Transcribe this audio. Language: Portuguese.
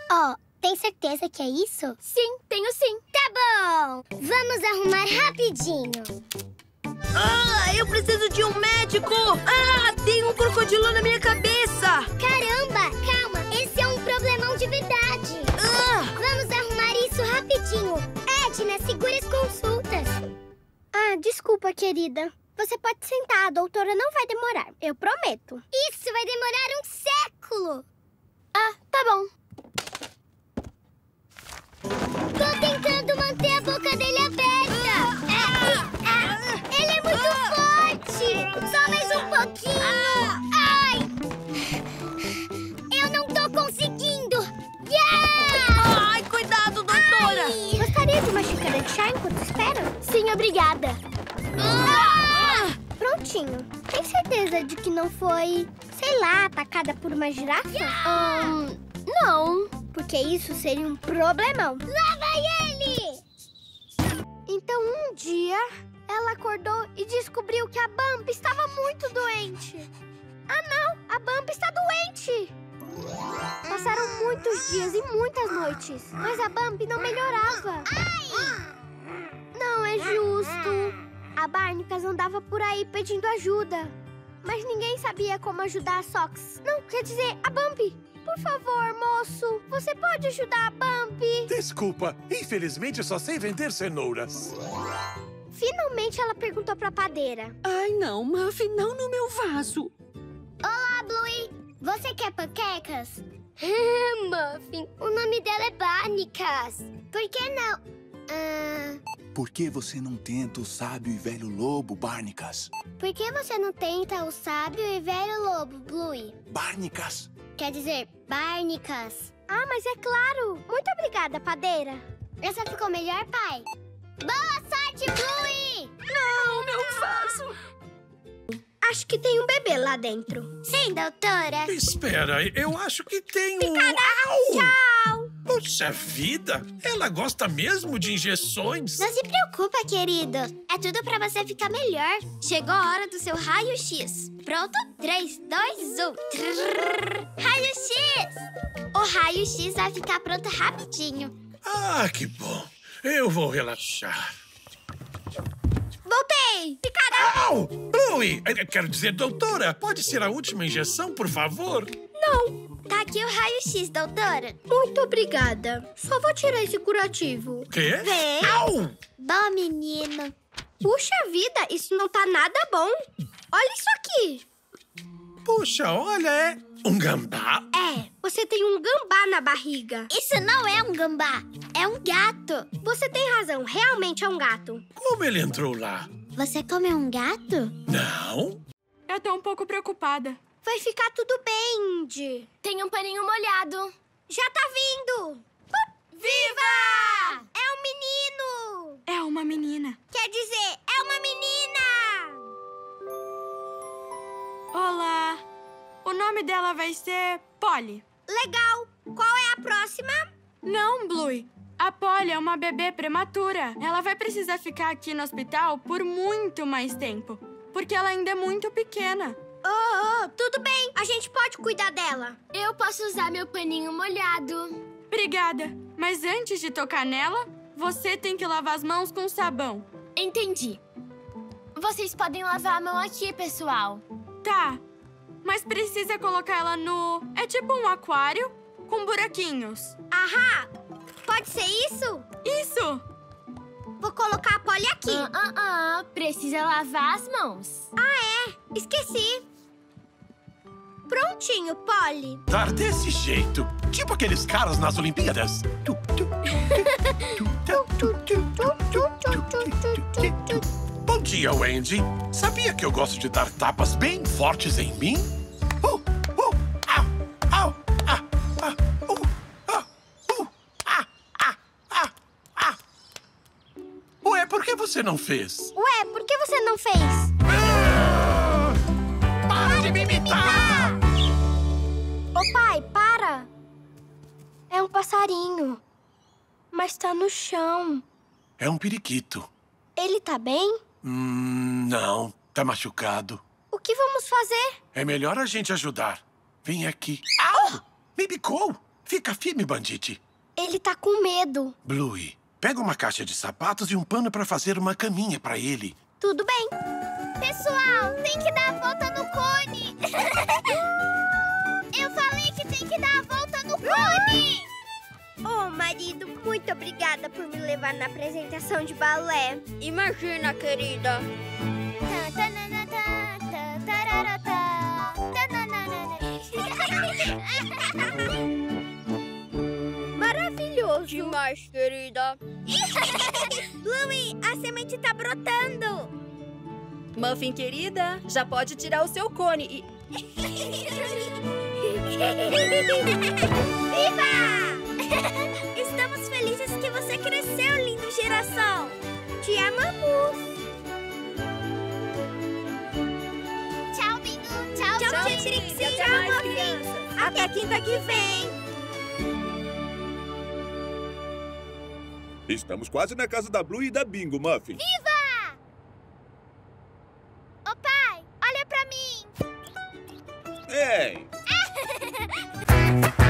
Ó, tem certeza que é isso? Sim, tenho sim. Tá bom. Vamos arrumar rapidinho. Ah, eu preciso de um médico! Ah, tem um crocodilo na minha cabeça! Caramba, calma. Esse é um problemão de verdade. Vamos arrumar isso rapidinho. Edna, segura as consultas. Ah, desculpa, querida. Você pode sentar, a doutora não vai demorar. Eu prometo. Isso vai demorar um século. Ah, tá bom. Tô tentando manter a boca dele aberta. Ele é muito forte. Só mais um pouquinho. Ai! Eu não tô conseguindo. Ai, cuidado, doutora! Gostaria de uma xícara de chá enquanto espera? Sim, obrigada. Prontinho. Tem certeza de que não foi, sei lá, atacada por uma girafa? Não. Porque isso seria um problemão. Lá vai ele! Então, um dia, ela acordou e descobriu que a Bambi estava muito doente. Ah, não! A Bambi está doente! Passaram muitos dias e muitas noites, mas a Bambi não melhorava. Não é justo. A Barnacles andava por aí pedindo ajuda, mas ninguém sabia como ajudar a Sox. Não, quer dizer, a Bambi. Por favor, moço, você pode ajudar a Bambi? Desculpa, infelizmente só sei vender cenouras. Finalmente ela perguntou pra padeira. Ai, não, Muffin, não no meu vaso. Olá, Bluey. Você quer panquecas? Muffin, o nome dela é Barnacles. Por que não? Por que você não tenta o sábio e velho lobo, Barnacles? Por que você não tenta o sábio e velho lobo, Bluey? Barnacles? Quer dizer, Barnacles. Ah, mas é claro. Muito obrigada, padeira. Essa ficou melhor, pai? Boa sorte, Bluey! Não, meu vaso. Acho que tem um bebê lá dentro. Sim, doutora. Espera, eu acho que tem um... Tchau! Puxa vida, ela gosta mesmo de injeções? Não se preocupa, querido. É tudo pra você ficar melhor. Chegou a hora do seu raio-x. Pronto? 3, 2, 1. Raio-x! O raio-x vai ficar pronto rapidinho. Ah, que bom. Eu vou relaxar. Voltei! Picarão! Au! Bluey! Quero dizer, doutora, pode ser a última injeção, por favor? Não. Tá aqui o raio-x, doutora. Muito obrigada. Só vou tirar esse curativo. Quê? Vem. Au! Bom, menino. Puxa vida, isso não tá nada bom. Olha isso aqui. Puxa, olha, é um gambá. É, você tem um gambá na barriga. Isso não é um gambá, é um gato. Você tem razão, realmente é um gato. Como ele entrou lá? Você come um gato? Não? Eu tô um pouco preocupada. Vai ficar tudo bem, Indy. Tem um paninho molhado. Já tá vindo. Viva! É um menino. É uma menina. Quer dizer, é uma menina. Olá. O nome dela vai ser Polly. Legal. Qual é a próxima? Não, Bluey. A Polly é uma bebê prematura. Ela vai precisar ficar aqui no hospital por muito mais tempo, porque ela ainda é muito pequena. Tudo bem. A gente pode cuidar dela. Eu posso usar meu paninho molhado. Obrigada. Mas antes de tocar nela, você tem que lavar as mãos com sabão. Entendi. Vocês podem lavar a mão aqui, pessoal. Tá. Mas precisa colocar ela no... É tipo um aquário com buraquinhos. Ahá! Pode ser isso? Isso! Vou colocar a Polly aqui. Precisa lavar as mãos. Esqueci. Prontinho, Polly. Dar desse jeito, tipo aqueles caras nas Olimpíadas. Bom dia, Wendy. Sabia que eu gosto de dar tapas bem fortes em mim? Au, au, ah, ah, ah. Ué, por que você não fez? Ué, por que você não fez? Para de me imitar! Ô, pai, para. É um passarinho. Mas tá no chão. É um periquito. Ele tá bem? Não. Tá machucado. O que vamos fazer? É melhor a gente ajudar. Vem aqui. Au! Me bicou! Fica firme, Bandite. Ele tá com medo. Bluey, pega uma caixa de sapatos e um pano pra fazer uma caminha pra ele. Tudo bem. Pessoal, tem que dar a volta no cone. Eu falei que tem que dar a volta no cone. Oh, marido, muito obrigada por me levar na apresentação de balé. Imagina, querida. Maravilhoso. Demais, querida. Bluey, a semente tá brotando. Muffin, querida, já pode tirar o seu cone e... Viva! Estamos felizes que você cresceu, lindo girassol. Te amamos. Tchau, Bingo. Tchau, Trixie. Tchau, Muffin. Até quinta que vem. Estamos quase na casa da Blue e da Bingo, Muffin. Viva! Ô, pai, olha pra mim. Ei!